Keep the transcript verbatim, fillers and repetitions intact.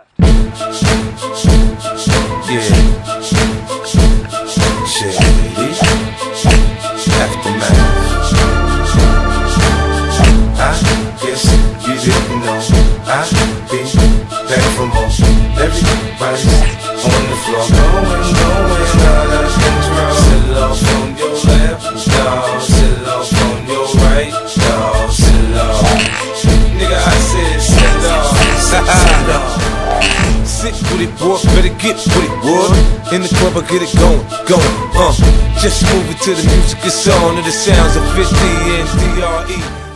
Yeah. Shady. Aftermath. I guess you didn't know I've been back for more. Everybody's on the floor, going, going out of control. Sit off on your left, dawg. Sit off on your right, dawg. Sit off. Nigga, I said sit off. Sit off. Sit with it, boy, better get with it, boy. In the club, I get it going, going, uh. Just move it to the music, it's on, to the sounds of fifty and D R E.